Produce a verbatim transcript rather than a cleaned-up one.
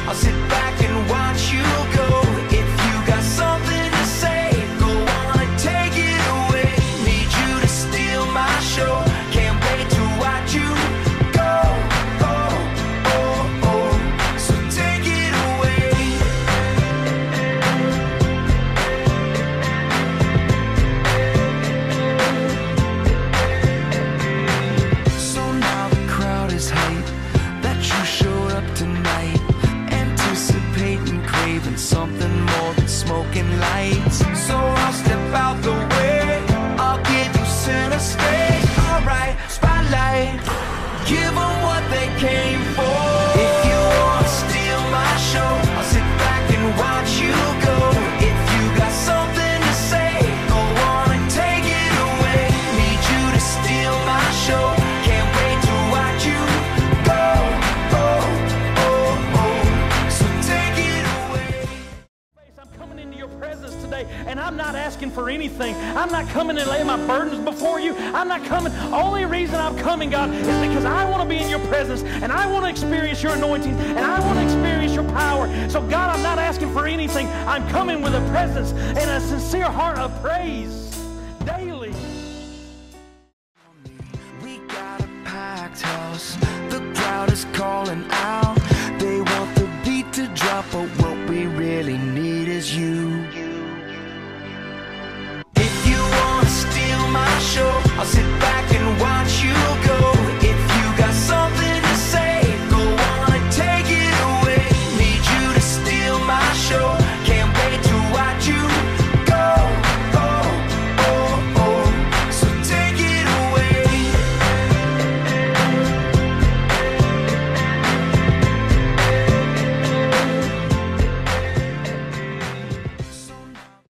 I'll sit back and watch you go. If you got something to say, go on and take it away. Need you to steal my show. Can't wait to watch you go. Oh, oh, oh. So take it away. So now the crowd is hype that you showed up tonight, anticipating, craving something more than smoking lights. So I'll step out the way, I'll give you center stage. Alright, spotlight, give them what they came for. If you wanna steal my show, I'll sit back and watch you go. If you got something to say, go on and take it away. Need you to steal my show. Can't wait to watch you go. Oh, oh, oh. So take it away. I'm coming into your presence today, and I'm not asking for anything. I'm not coming and laying my burdens before you. I'm not coming. Only reason I'm coming, God, is because I want to be in your presence, and I want to experience your anointing, and I want to experience your power. So, God, I'm not asking for anything. I'm coming with a presence and a sincere heart of praise daily. We got a packed house, the crowd is calling out.